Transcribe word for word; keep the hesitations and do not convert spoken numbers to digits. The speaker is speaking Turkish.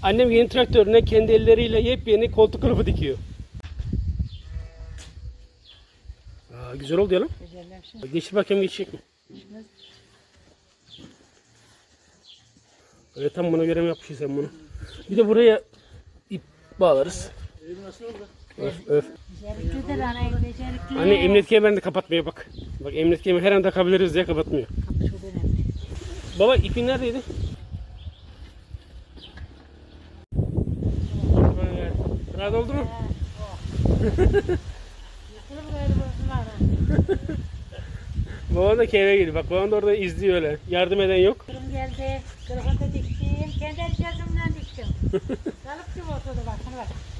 Annem yeni traktörüne kendi elleriyle yepyeni koltuk kılıfı dikiyor. Aa, güzel oldu ya lan. Güzelleşsin. Geçir bakayım, geçecek mi? Geçmez. Öyle tam buna göre mi yapmışsın sen bunu? Bir de buraya ip bağlarız. Öf öf. Beceriklidir ana, becerikli. Anne emniyet kemerini de kapatmıyor bak. Bak emniyet kemeri her an takabiliriz diye kapatmıyor. Çok önemli. Baba ipin neredeydi? Rahat oldu mu? Babam da keyfe gidiyor. Bak babam da orada izliyor öyle. Yardım eden yok. Kırım geldi. Kırıkını da diktim. Kendi el cihazımdan diktim. Kalıp gibi oturdu bak. Bak.